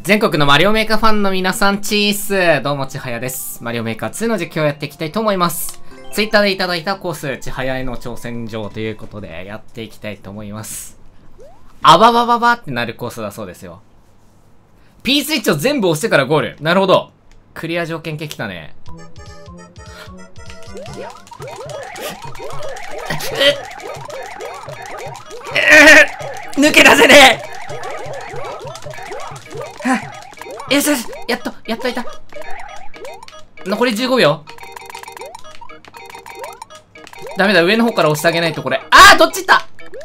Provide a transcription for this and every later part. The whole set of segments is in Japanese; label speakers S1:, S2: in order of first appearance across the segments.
S1: 全国のマリオメーカーファンの皆さん、チース。どうも、ちはやです。マリオメーカー2の実況をやっていきたいと思います。ツイッターでいただいたコース、ちはやへの挑戦状ということで、やっていきたいと思います。あばばばばってなるコースだそうですよ。P スイッチを全部押してからゴール。なるほど。クリア条件系来たね。抜け出せねえ。よしよし、やっといた。残り15秒。ダメだ、上の方から押してあげないとこれ。どっち行った。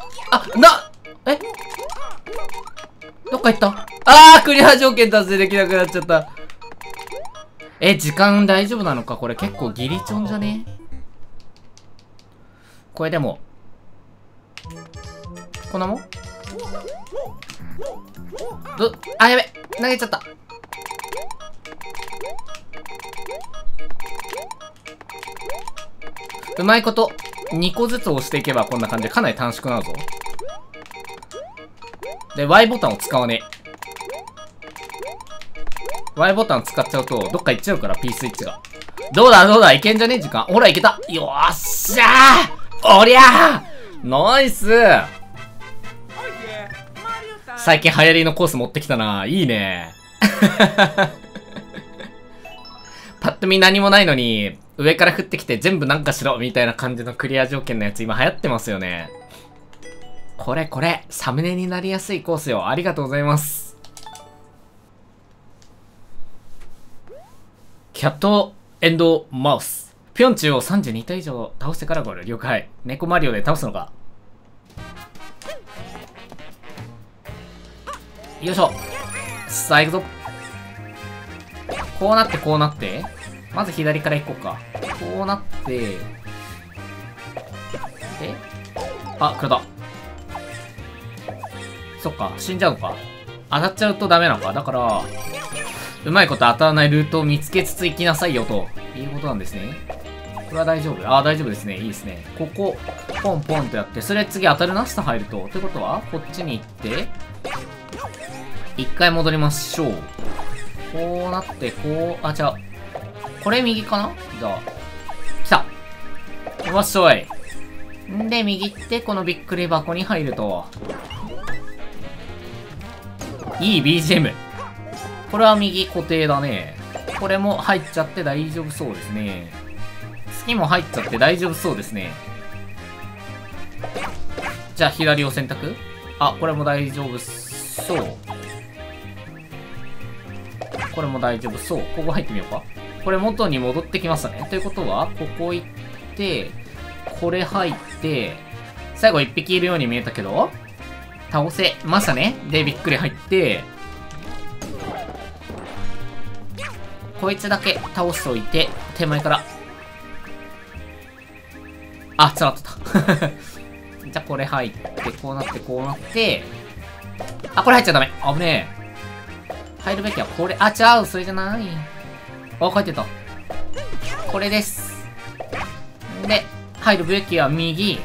S1: どっか行った。クリア条件達成できなくなっちゃった。時間大丈夫なのかこれ結構ギリチョンじゃね。これでも。こんなもんやべ、投げちゃった。うまいこと2個ずつ押していけばこんな感じでかなり短縮なるぞ。で Y ボタンを使わねえ。 Y ボタン使っちゃうとどっか行っちゃうから P スイッチが。どうだいけんじゃねえ時間。ほらいけた。よっしゃー、おりゃーナイス。最近流行りのコース持ってきたな。いいね。パッと見何もないのに、上から降ってきて全部なんかしろみたいな感じのクリア条件のやつ今流行ってますよね。これ、サムネになりやすいコースよ。ありがとうございます。キャットエンドマウス。ピョンチュを32体以上倒してからゴール。了解。猫マリオで倒すのか。よいしょ。さあ行くぞ。こうなって。まず左から行こうか。こうなって。くれた。そっか、死んじゃうのか。当たっちゃうとダメなのか。だから、うまいこと当たらないルートを見つけつつ行きなさいよ、ということなんですね。これは大丈夫。大丈夫ですね。いいですね。ここ、ポンポンとやって、それ次当たるな、下入ると。ってことは、こっちに行って、一回戻りましょう。こうなって、違う。これ右かな。じゃあ、来た。よっしょい。んで、右って、このびっくり箱に入ると。いい BGM。これは右固定だね。これも入っちゃって大丈夫そうですね。次も入っちゃって大丈夫そうですね。じゃあ、左を選択。これも大丈夫そう。これも大丈夫そう。ここ入ってみようか。これ元に戻ってきましたね。ということは、ここ行って、これ入って、最後1匹いるように見えたけど、倒せましたね。で、びっくり入って、こいつだけ倒しておいて、手前から。つながってた。じゃあこれ入って、こうなって、これ入っちゃダメ。危ねえ。入るべきはこれ。違う、それじゃない。書いてた。これです。で、入るべきは右。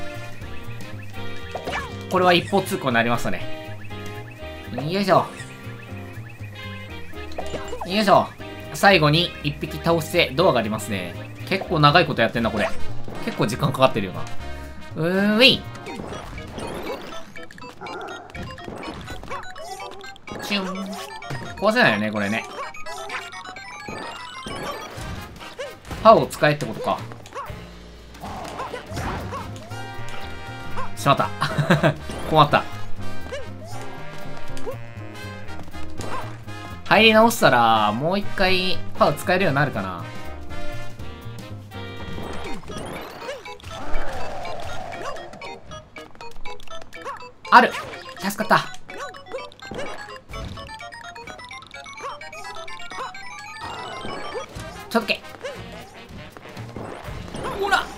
S1: これは一方通行になりましたね。よいしょ。よいしょ。最後に一匹倒してドアがありますね。結構長いことやってんな、これ。結構時間かかってるよな。チュン。壊せないよね、これね。歯を使えってことか。しまった。困った。入り直したら、もう一回歯を使えるようになるかな。ある。助かった。ちょっとけ。ほら。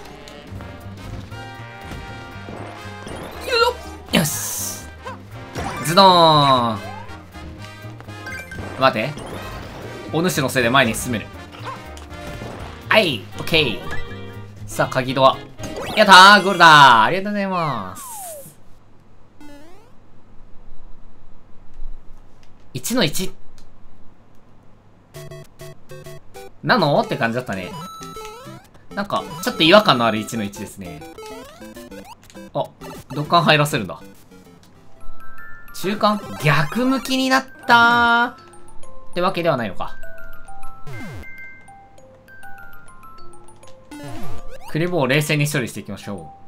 S1: よし。ズドーン。待て。お主のせいで前に進める。はい、オッケー。さあ、鍵ドア。やったー、ゴールだー。ありがとうございます。1の1。 なのって感じだったね。なんか、ちょっと違和感のある1の1ですね。あ、ドッカン入らせるんだ。中間逆向きになったーってわけではないのか。クリボーを冷静に処理していきましょ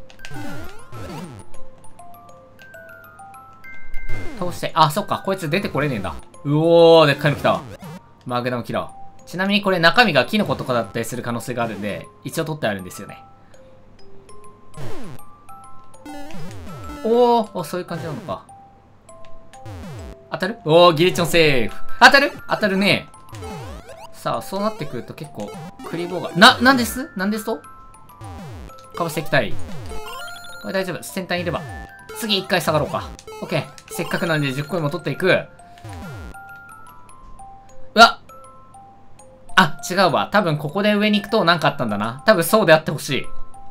S1: う。通して、あ、そっか、こいつ出てこれねえんだ。うおー、でっかいの来たわ。マグナムキラー。ちなみにこれ中身がキノコとかだったりする可能性があるんで、一応取ってあるんですよね。おー、そういう感じなのか。当たる？おー、ギリチョンセーフ。当たるね。さあ、そうなってくると結構、クリボーが、なんですとかぶしていきたい。これ大丈夫。先端いれば。次1回下がろうか。オッケー。せっかくなんで10個も取っていく。うわあ、違うわ。多分ここで上に行くと何かあったんだな。多分そうであってほしい。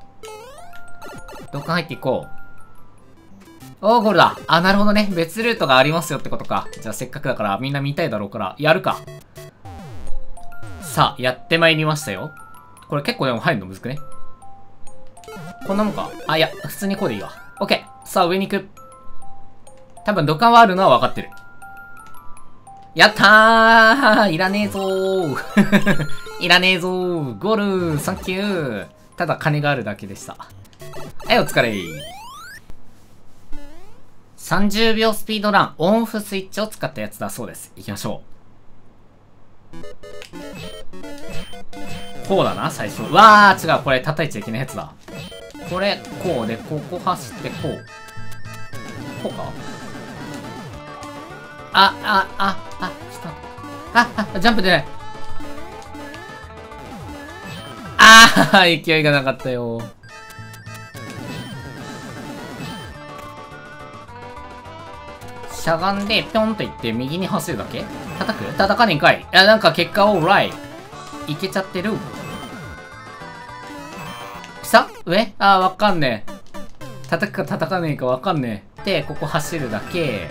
S1: どっか入っていこう。おー、ゴールだ。あ、なるほどね。別ルートがありますよってことか。じゃあせっかくだからみんな見たいだろうから、やるか。さあ、やってまいりましたよ。これ結構でも入るのむずくね。こんなもんか。あ、いや、普通にこうでいいわ。オッケー。さあ、上に行く。多分土管はあるのは分かってる。やったーいらねえぞーいらねえぞーゴールサンキューただ金があるだけでした。はい、お疲れ30秒スピードラン、オンオフスイッチを使ったやつだそうです。行きましょう。こうだな、最初。わー、違う。これ叩いちゃいけないやつだ。これ、こうで、ここ走って、こう。こうかジャンプでない。勢いがなかったよ。しゃがんで、ぴょんといって右に走るだけ？叩かねえかい。いや、なんか結果オーライ。いけちゃってる。下？上？わかんねえ。叩くか叩かねえかわかんねえ。で、ここ走るだけ。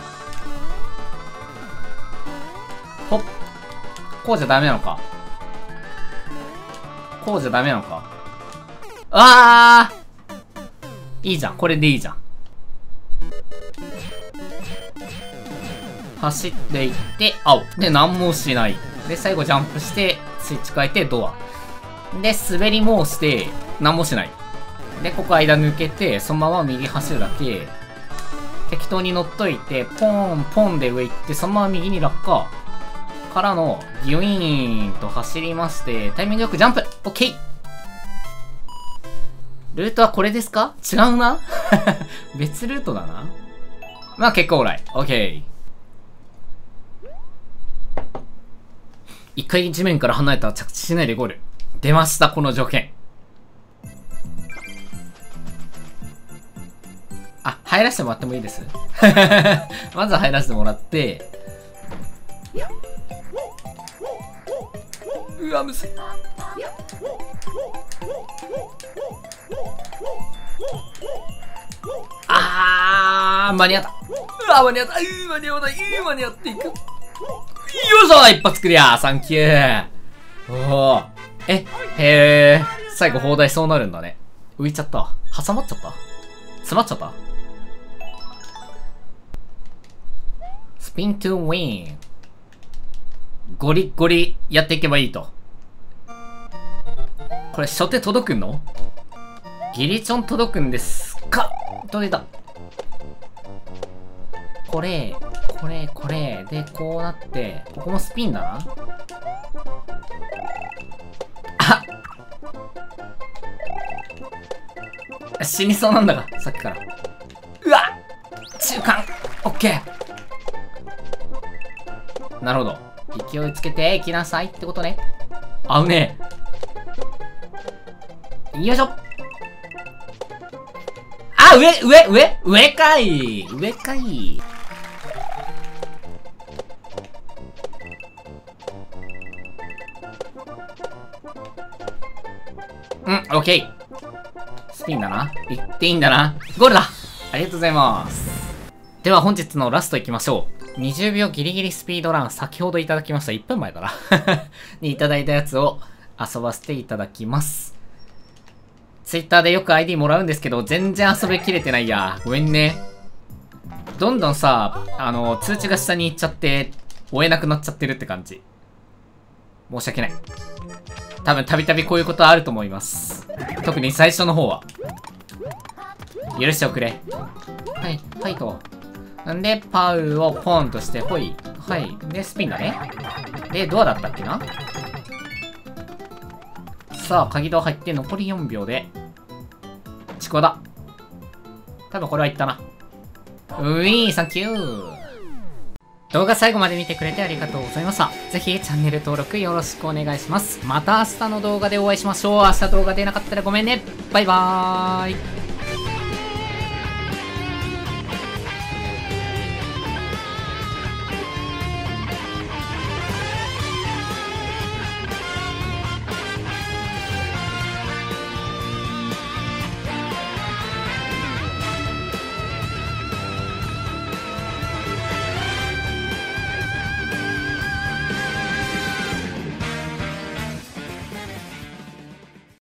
S1: ほっ。こうじゃダメなのか。こうじゃダメなのか。いいじゃん。これでいいじゃん。走っていって、青。で、何もしない。で、最後ジャンプして、スイッチ変えて、ドア。で、滑りもして、何もしない。で、ここ間抜けて、そのまま右走るだけ。適当に乗っといて、ポーン、ポンで上行って、そのまま右に落下。からの、ギュイーンと走りまして、タイミングよくジャンプ！オッケー！ルートはこれですか？違うな別ルートだな。まあ結構オーライ。オッケー。一回地面から離れたら着地しないでゴール。出ました、この条件。入らせてもらってもいいですまずは入らせてもらって。うわ、むずい。間に合った。間に合った。間に合わない。間に合っていく。よいしょ、一発クリア。サンキュー。おー。へー。最後砲台そうなるんだね。浮いちゃった。挟まっちゃった。詰まっちゃった。スピントゥウィン。ゴリゴリやっていけばいいと。これ初手届くの？ギリチョン届くんですか？届いた。これ。で、こうなって、ここもスピンだな。死にそうなんだが、さっきから。うわ！中間！オッケー！なるほど。勢いつけて行きなさいってことね。合うね。よいしょ。上かい。オッケー。スピンだな。行っていいんだな。ゴールだ。ありがとうございます。では本日のラスト行きましょう。 20秒ギリギリスピードラン、先ほどいただきました。1分前かなにいただいたやつを遊ばせていただきます。ツイッターでよく ID もらうんですけど、全然遊びきれてないや。ごめんね。どんどんさ、通知が下に行っちゃって、追えなくなっちゃってるって感じ。申し訳ない。多分たびたびこういうことあると思います。特に最初の方は。許しておくれ。はい、はいと。んで、パウをポンとして、ほい。はい。で、スピンだね。で、ドアだったっけな。さあ、鍵ドア入って残り4秒で、ちくわだ。多分これはいったな。うぃー、サンキュー。動画最後まで見てくれてありがとうございました。ぜひチャンネル登録よろしくお願いします。また明日の動画でお会いしましょう。明日動画出なかったらごめんね。バイバーイ。